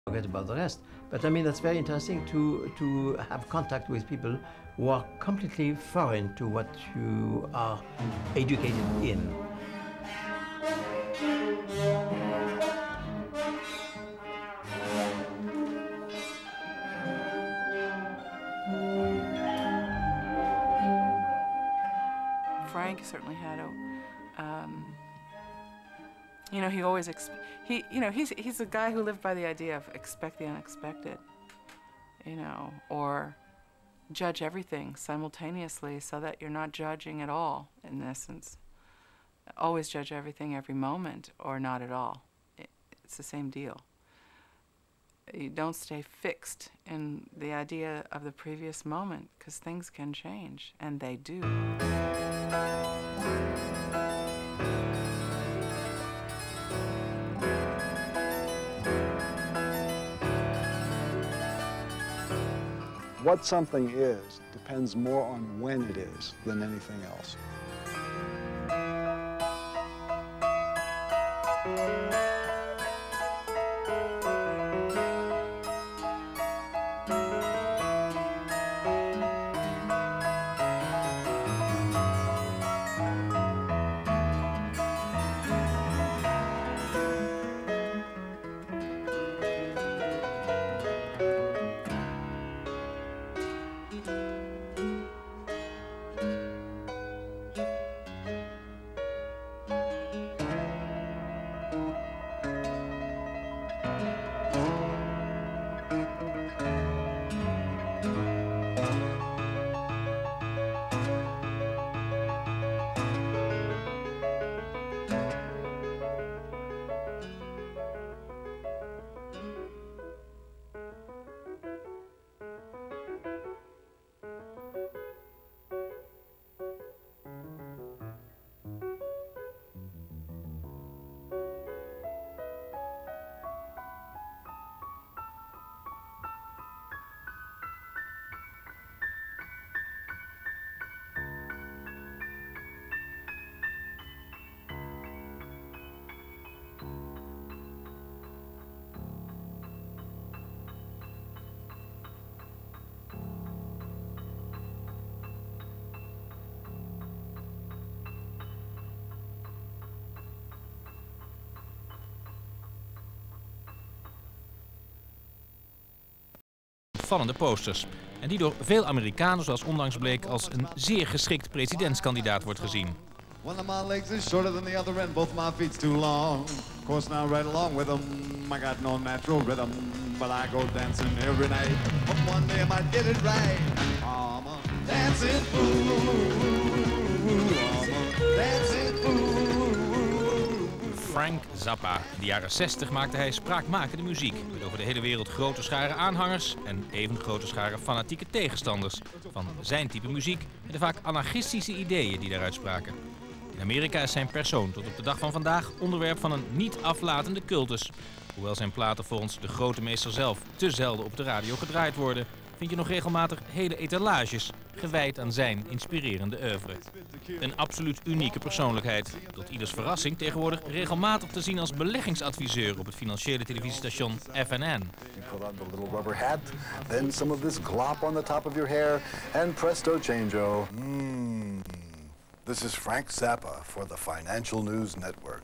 Forget about the rest. But I mean, that's very interesting to have contact with people who are completely foreign to what you are educated in. Frank certainly had a, you know, he always, he's a guy who lived by the idea of expect the unexpected, you know, or judge everything simultaneously so that you're not judging at all, in essence. Always judge everything every moment or not at all. It's the same deal. You don't stay fixed in the idea of the previous moment, because things can change, and they do. What something is depends more on when it is than anything else. Opvallende posters. En die door veel Amerikanen, zoals onlangs bleek, als een zeer geschikt presidentskandidaat wordt gezien. One of my legs is shorter than the other and both my feet's too long. Of course now right along with them, I got no natural rhythm, but I go dancing every night. But one day I might get it right. I'm a dancing fool. I'm a dancing fool. Frank Zappa. In de jaren 60 maakte hij spraakmakende muziek. Met over de hele wereld grote scharen aanhangers en even grote scharen fanatieke tegenstanders van zijn type muziek en de vaak anarchistische ideeën die daaruit spraken. In Amerika is zijn persoon tot op de dag van vandaag onderwerp van een niet aflatende cultus. Hoewel zijn platen volgens de grote meester zelf te zelden op de radio gedraaid worden, vind je nog regelmatig hele etalages gewijd aan zijn inspirerende oeuvre. Een absoluut unieke persoonlijkheid, tot ieders verrassing tegenwoordig regelmatig te zien als beleggingsadviseur op het financiële televisiestation FNN. Put on the little rubber hat, then some of this glop on the top of your hair, and presto changeo. This is Frank Zappa for the Financial News Network.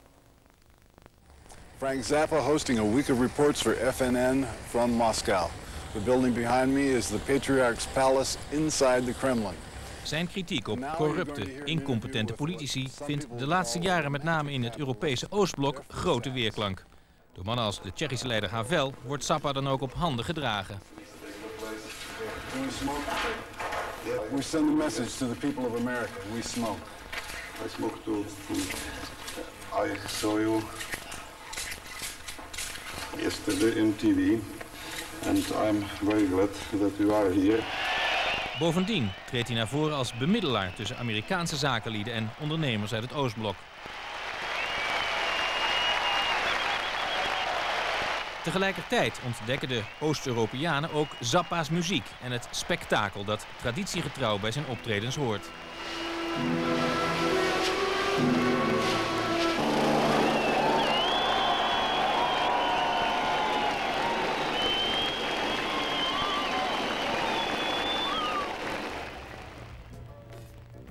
Frank Zappa hosting a week of reports for FNN from Moscow. The building behind me is the Patriarch's Palace inside the Kremlin. Zijn kritiek op corrupte, incompetente politici vindt de laatste jaren met name in het Europese Oostblok grote weerklank. Door mannen als de Tsjechische leider Havel wordt Zappa dan ook op handen gedragen. We send a message to the people of America. We smoke. I smoke too. I saw you yesterday in TV, and I'm very glad that you are here. Bovendien treedt hij naar voren als bemiddelaar tussen Amerikaanse zakenlieden en ondernemers uit het Oostblok. Tegelijkertijd ontdekken de Oost-Europeanen ook Zappa's muziek en het spektakel dat traditiegetrouw bij zijn optredens hoort.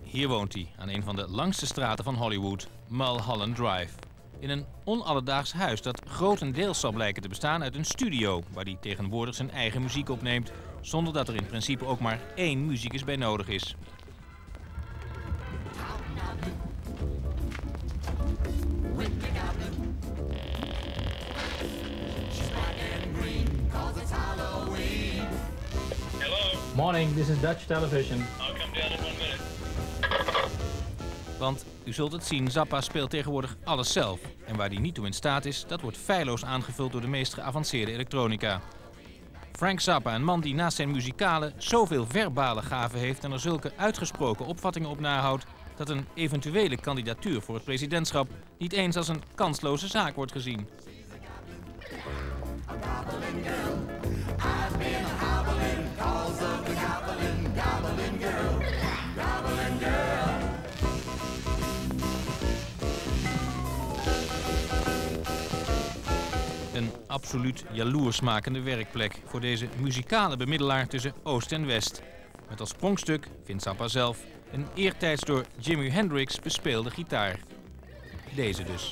Hier woont hij, aan een van de langste straten van Hollywood, Mulholland Drive. In een onalledaags huis dat grotendeels zal blijken te bestaan uit een studio, waar hij tegenwoordig zijn eigen muziek opneemt, zonder dat er in principe ook maar één muzikus bij nodig is. Morning, this is Dutch television. I'll come down in 1 minute. Want u zult het zien, Zappa speelt tegenwoordig alles zelf. En waar hij niet toe in staat is, dat wordt feilloos aangevuld door de meest geavanceerde elektronica. Frank Zappa, een man die naast zijn muzikale zoveel verbale gaven heeft en er zulke uitgesproken opvattingen op nahoudt, dat een eventuele kandidatuur voor het presidentschap niet eens als een kansloze zaak wordt gezien. Een absoluut jaloersmakende werkplek voor deze muzikale bemiddelaar tussen Oost en West. Met als sprongstuk, vindt Zappa zelf, een eertijds door Jimi Hendrix bespeelde gitaar. Deze dus.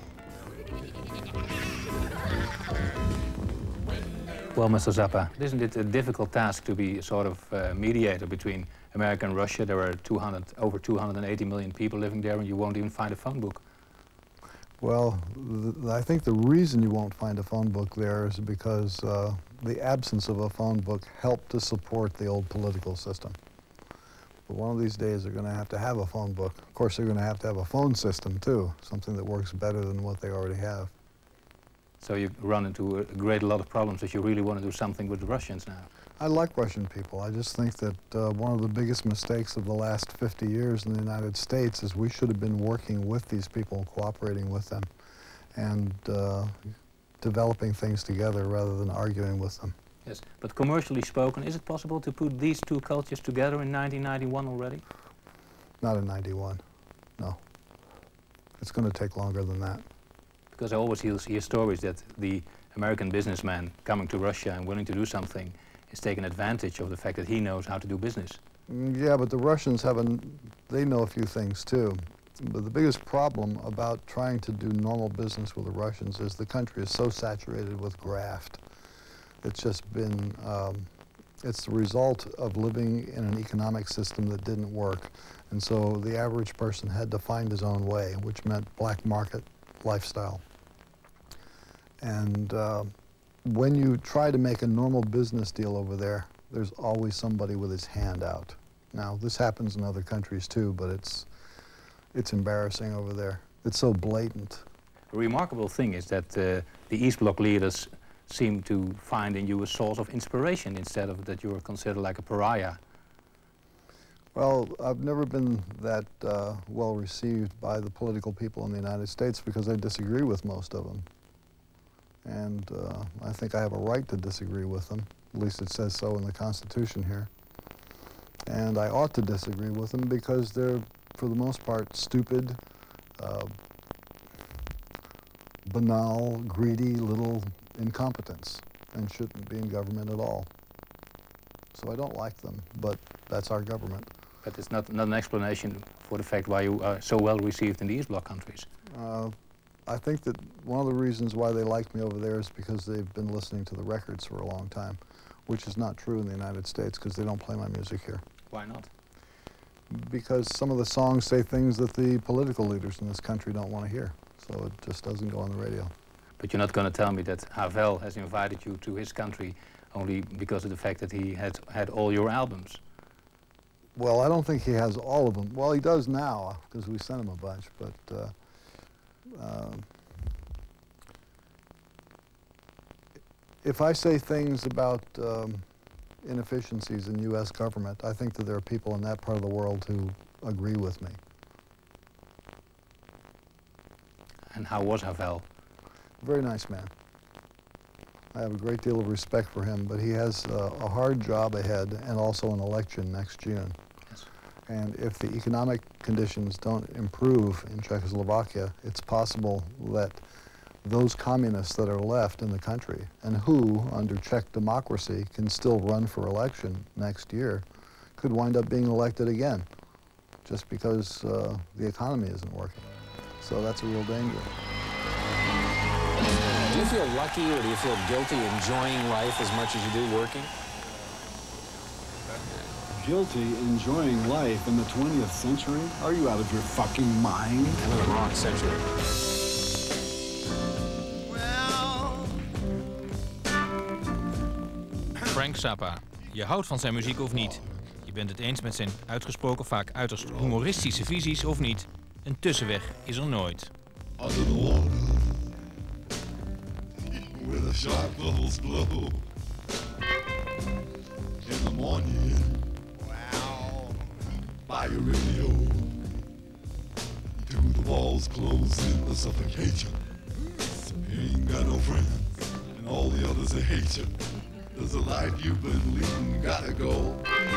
Well, Mr. Zappa, isn't it a difficult task to be a sort of mediator between America and Russia? There are over 280 million people living there and you won't even find a phone book. Well, I think the reason you won't find a phone book there is because the absence of a phone book helped to support the old political system. But one of these days they're going to have a phone book. Of course, they're going to have a phone system too, something that works better than what they already have. So you run into a great lot of problems if you really want to do something with the Russians now. I like Russian people. I just think that one of the biggest mistakes of the last 50 years in the United States is we should have been working with these people, cooperating with them, and developing things together rather than arguing with them. Yes, but commercially spoken, is it possible to put these two cultures together in 1991 already? Not in 91, no. It's going to take longer than that. Because I always hear stories that the American businessman coming to Russia and willing to do something is taking advantage of the fact that he knows how to do business. Yeah, but the Russians they know a few things too. But the biggest problem about trying to do normal business with the Russians is the country is so saturated with graft. It's just been, it's the result of living in an economic system that didn't work. And so the average person had to find his own way, which meant black market lifestyle. And when you try to make a normal business deal over there, there's always somebody with his hand out. Now, this happens in other countries too, but it's embarrassing over there. It's so blatant. A remarkable thing is that the East Bloc leaders seem to find in you a source of inspiration instead of that you are considered like a pariah. Well, I've never been that well received by the political people in the United States because I disagree with most of them. And I think I have a right to disagree with them. At least it says so in the Constitution here. And I ought to disagree with them because they're, for the most part, stupid, banal, greedy little incompetents and shouldn't be in government at all. So I don't like them, but that's our government. But it's not an explanation for the fact why you are so well received in the East Bloc countries. I think that one of the reasons why they like me over there is because they've been listening to the records for a long time, which is not true in the United States because they don't play my music here. Why not? Because some of the songs say things that the political leaders in this country don't want to hear, so it just doesn't go on the radio. But you're not going to tell me that Havel has invited you to his country only because of the fact that he had all your albums. Well, I don't think he has all of them. Well, he does now, because we sent him a bunch, but if I say things about inefficiencies in U.S. government, I think that there are people in that part of the world who agree with me. And how was Havel? Very nice man. I have a great deal of respect for him, but he has a hard job ahead and also an election next June. Yes. And if the economic conditions don't improve in Czechoslovakia, it's possible that those communists that are left in the country and who, under Czech democracy, can still run for election next year, could wind up being elected again. just because the economy isn't working. So that's a real danger. Do you feel lucky or do you feel guilty enjoying life as much as you do working? Guilty enjoying life in the 20th century? Are you out of your fucking mind? I'm in the wrong century. Frank Zappa. Je houdt van zijn muziek of niet. Je bent het eens met zijn uitgesproken, vaak uiterst humoristische visies of niet. Een tussenweg is er nooit. Under the water, where the sharp bubbles blow. In the morning, wow, by your radio. Do the walls close in the suffocation? You ain't got no friends, and all the others they hate you. There's a life you've been leading, gotta go.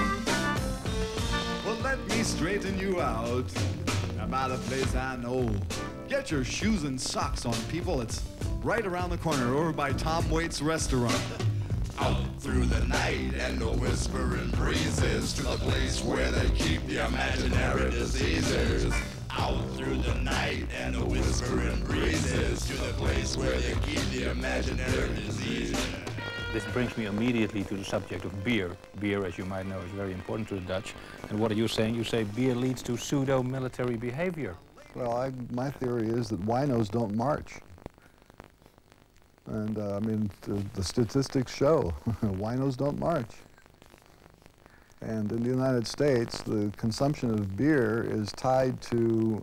Well, let me straighten you out about a place I know. Get your shoes and socks on, people. It's right around the corner over by Tom Waits' restaurant. Out through the night and the whispering breezes to the place where they keep the imaginary diseases. Out through the night and the whispering breezes to the place where they keep the imaginary diseases. This brings me immediately to the subject of beer. Beer, as you might know, is very important to the Dutch. And what are you saying? You say beer leads to pseudo-military behavior. Well, my theory is that winos don't march. And I mean, the statistics show winos don't march. And in the United States, the consumption of beer is tied to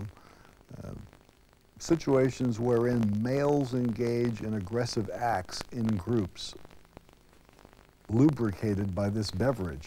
situations wherein males engage in aggressive acts in groups, lubricated by this beverage.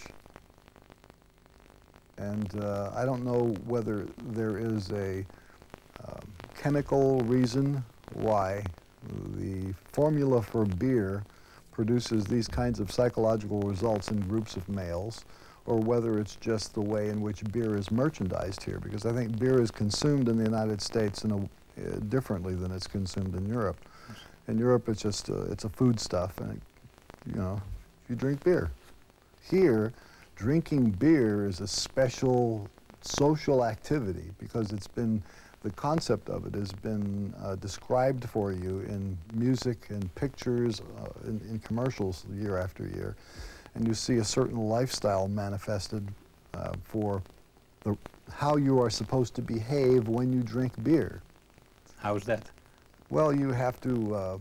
And I don't know whether there is a chemical reason why the formula for beer produces these kinds of psychological results in groups of males, or whether it's just the way in which beer is merchandised here, because I think beer is consumed in the United States in a differently than it's consumed in Europe. In Europe, it's just it's a foodstuff, and you know, you drink beer. Here, drinking beer is a special social activity because it's been, the concept of it has been described for you in music and pictures, in commercials year after year, and you see a certain lifestyle manifested for how you are supposed to behave when you drink beer. How's that? Well, you have to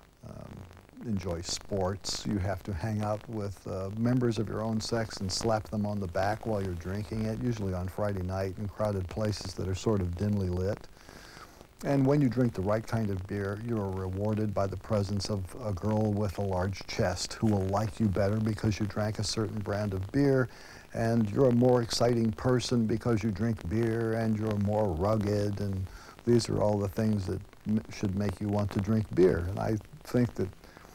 enjoy sports. You have to hang out with members of your own sex and slap them on the back while you're drinking it, usually on Friday night in crowded places that are sort of dimly lit. And when you drink the right kind of beer, you're rewarded by the presence of a girl with a large chest who will like you better because you drank a certain brand of beer, and you're a more exciting person because you drink beer, and you're more rugged, and these are all the things that should make you want to drink beer. And I think that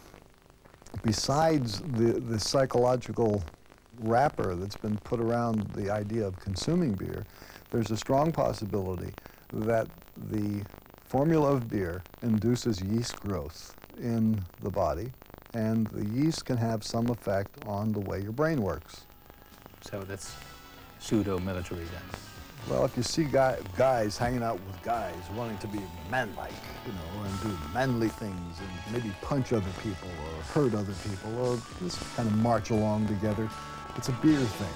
besides the psychological wrapper that's been put around the idea of consuming beer, there's a strong possibility that the formula of beer induces yeast growth in the body, and the yeast can have some effect on the way your brain works. So that's pseudo-military then? Well, if you see guys hanging out with guys wanting to be manlike, you know, and do manly things and maybe punch other people or hurt other people or just kind of march along together, it's a beer thing.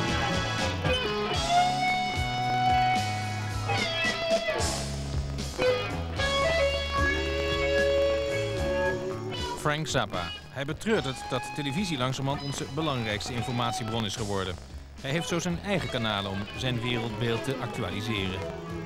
Frank Zappa. Hij betreurt het dat televisie langzamerhand onze belangrijkste informatiebron is geworden. Hij heeft zo zijn eigen kanalen om zijn wereldbeeld te actualiseren.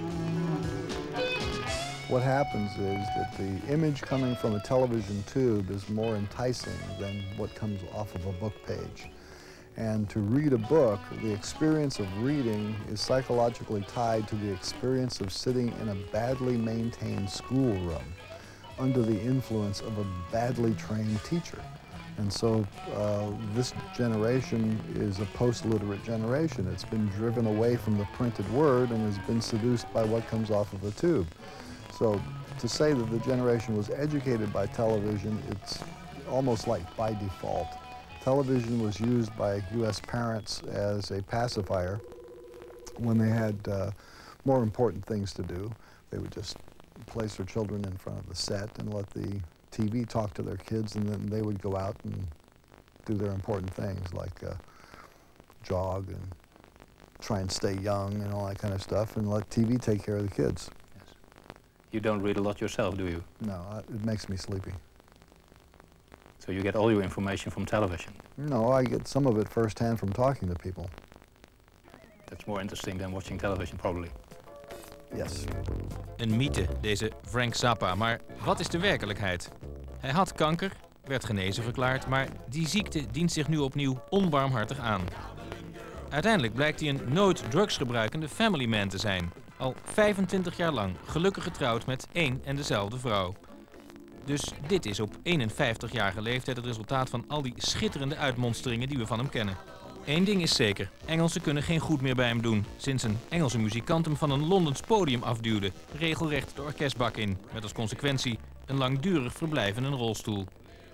What happens is that the image coming from a television tube is more enticing than what comes off of a book page. And to read a book, the experience of reading is psychologically tied to the experience of sitting in a badly maintained schoolroom under the influence of a badly trained teacher. And so this generation is a post-literate generation. It's been driven away from the printed word and has been seduced by what comes off of a tube. So to say that the generation was educated by television, it's almost like by default. Television was used by U.S. parents as a pacifier When they had more important things to do, they would just place their children in front of the set and let the TV talk to their kids, and then they would go out and do their important things like jog and try and stay young and all that kind of stuff, and let TV take care of the kids. Yes. You don't read a lot yourself, do you? No, it makes me sleepy. So you get all your information from television? No, I get some of it firsthand from talking to people. That's more interesting than watching television, probably. Yes. Een mythe, deze Frank Zappa. Maar wat is de werkelijkheid? Hij had kanker, werd genezen verklaard, maar die ziekte dient zich nu opnieuw onbarmhartig aan. Uiteindelijk blijkt hij een nooit drugsgebruikende family man te zijn. Al 25 jaar lang gelukkig getrouwd met één en dezelfde vrouw. Dus dit is op 51-jarige leeftijd het resultaat van al die schitterende uitmonsteringen die we van hem kennen. Eén ding is zeker, Engelsen kunnen geen goed meer bij hem doen, sinds een Engelse muzikant hem van een Londens podium afduwde, regelrecht de orkestbak in, met als consequentie een langdurig verblijf in een rolstoel.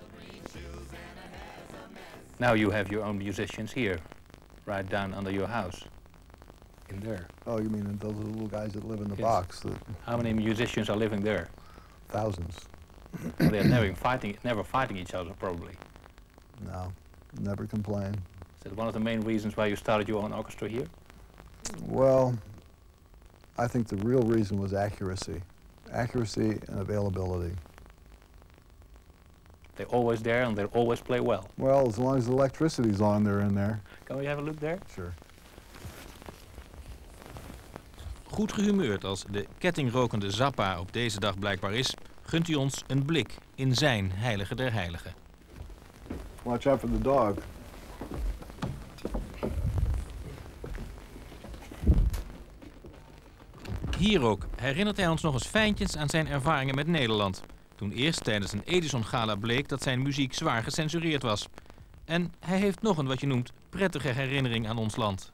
Now you have your own musicians here, right down under your house, in there. Oh, you mean those little guys that live in the Yes. box? How many musicians are living there? Thousands. They're never fighting each other, probably. No, never complain. Is that one of the main reasons why you started your own orchestra here? Well, I think the real reason was accuracy. Accuracy and availability. They're always there and they always play well. Well, as long as the electricity's on, they're in there. Can we have a look there? Sure. Goed gehumeurd als de kettingrokende Zappa op deze dag blijkbaar is, gunt hij ons een blik in zijn heilige der heiligen. Watch out for the dog. Hier ook herinnert hij ons nog eens fijntjes aan zijn ervaringen met Nederland. Toen eerst tijdens een Edison-gala bleek dat zijn muziek zwaar gecensureerd was. En hij heeft nog een wat je noemt prettige herinnering aan ons land.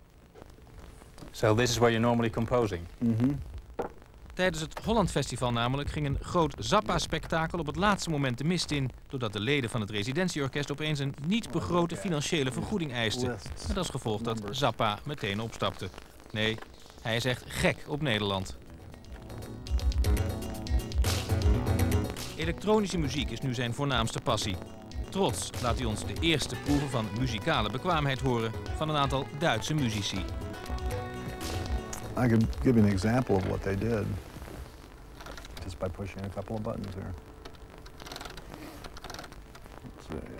So this is where you're normally composing? Mm-hmm. Tijdens het Holland Festival namelijk ging een groot Zappa-spektakel op het laatste moment de mist in, doordat de leden van het residentieorkest opeens een niet begrote financiële vergoeding eisten. Met als gevolg dat Zappa meteen opstapte. Nee, hij is echt gek op Nederland. Elektronische muziek is nu zijn voornaamste passie. Tros laat hij ons de eerste proeven van muzikale bekwaamheid horen van een aantal Duitse muzici. I can give you an example of what they did, just by pushing a couple of buttons here. Let's see.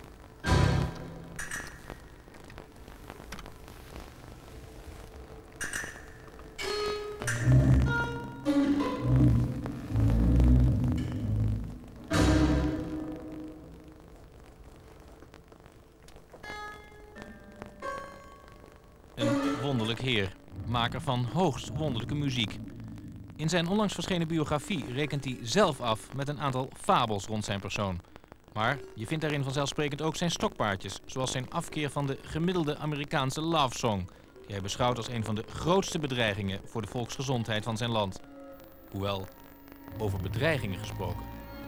Een wonderlijk heer. Maker van hoogst wonderlijke muziek. In zijn onlangs verschenen biografie rekent hij zelf af met een aantal fabels rond zijn persoon. Maar je vindt daarin vanzelfsprekend ook zijn stokpaardjes, zoals zijn afkeer van de gemiddelde Amerikaanse love song, die hij beschouwt als een van de grootste bedreigingen voor de volksgezondheid van zijn land. Hoewel, over bedreigingen gesproken.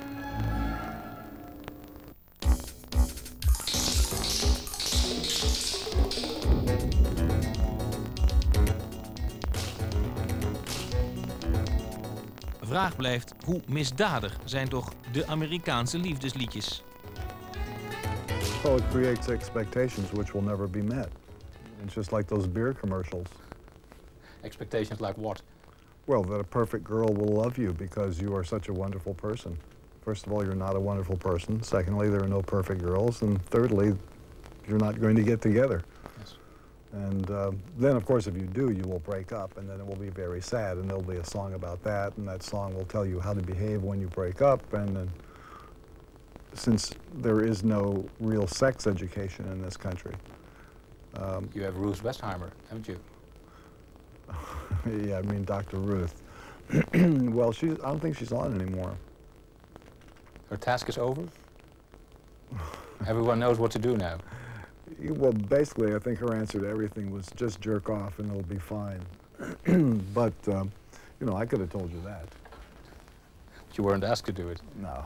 Vraag blijft, hoe misdadig zijn toch de Amerikaanse liefdesliedjes? Well, it creates expectations which will never be met. It's just like those beer commercials. Expectations like what? Well, that a perfect girl will love you because you are such a wonderful person. First of all, you're not a wonderful person. Secondly, there are no perfect girls. And thirdly, you're not going to get together. And then, of course, if you do, you will break up, and then it will be very sad, and there'll be a song about that, and that song will tell you how to behave when you break up. And then, since there is no real sex education in this country, you have Ruth Westheimer, haven't you? yeah, I mean Dr. Ruth. Well, I don't think she's on anymore. Her task is over? Everyone knows what to do now. Well, basically, I think her answer to everything was just jerk off and it'll be fine. But, you know, I could have told you that. But you weren't asked to do it? No.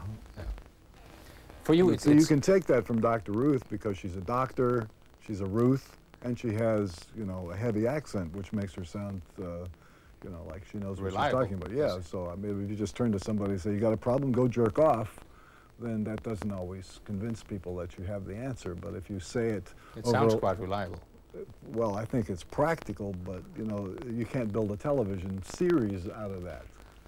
For you, you can take that from Dr. Ruth because she's a doctor, she's a Ruth, And she has, you know, a heavy accent, which makes her sound, you know, like she knows what Reliable. she's talking about. Yeah, so I mean, if you just turn to somebody and say, you got a problem, go jerk off, then that doesn't always convince people that you have the answer. But if you say it... It sounds quite reliable. Well, I think it's practical, but, you know, you can't build a television series out of that.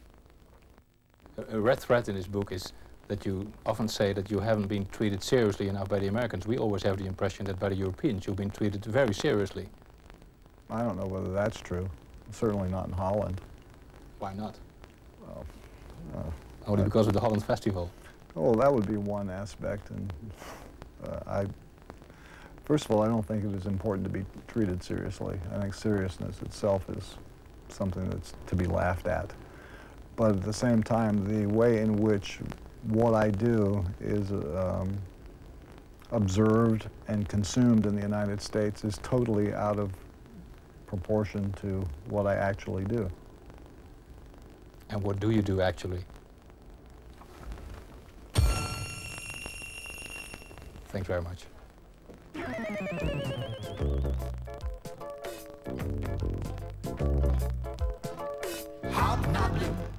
A red thread in this book is that you often say that you haven't been treated seriously enough by the Americans. We always have the impression that by the Europeans you've been treated very seriously. I don't know whether that's true. Certainly not in Holland. Why not? Well, only because of the Holland Festival. Well, that would be one aspect, and first of all, I don't think it is important to be treated seriously. I think seriousness itself is something that's to be laughed at. But at the same time, the way in which what I do is observed and consumed in the United States is totally out of proportion to what I actually do. And what do you do actually? Thanks very much. Hobnobbling